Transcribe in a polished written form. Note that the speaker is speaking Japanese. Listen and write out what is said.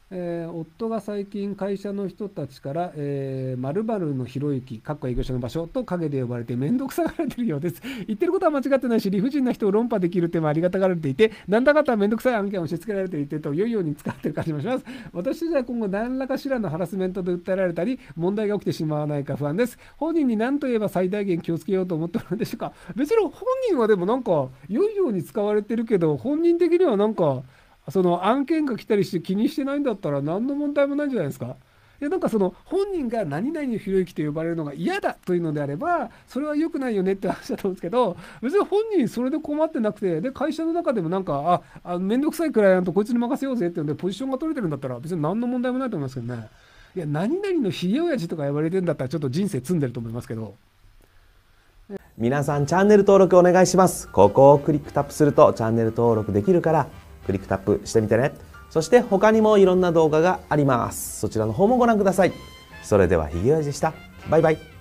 夫が最近会社の人たちから、〇〇のひろゆき、営業所の場所と陰で呼ばれて面倒くさがられているようです。言ってることは間違ってないし、理不尽な人を論破できる点もありがたがられていて、なんだかんだ面倒くさい案件を押し付けられていてと良いように使っている感じもします。私たちは今後何らかしらのハラスメントで訴えられたり、問題が起きてしまわないか不安です。本人に何と言えば最大限気をつけようと思っておるのでしょうか。別に本人はでもなんか良いように使われてるけど、本人的にはなんか、その案件が来たりして気にしてないんだったら何の問題もないんじゃないですか。なんかその本人が何々のひろゆきと呼ばれるのが嫌だというのであれば、それは良くないよねって話だと思うんですけど、別に本人それで困ってなくて、で、会社の中でもなんか、めんどくさいクライアントこいつに任せようぜっていうのでポジションが取れてるんだったら別に何の問題もないと思いますけどね。いや、何々のひげ親父とか呼ばれてるんだったらちょっと人生積んでると思いますけど。 皆さんチャンネル登録お願いします。ここをクリックタップするとチャンネル登録できるからクリックタップしてみてね。そして他にもいろんな動画があります。そちらの方もご覧ください。それではひげおやじでした。バイバイ。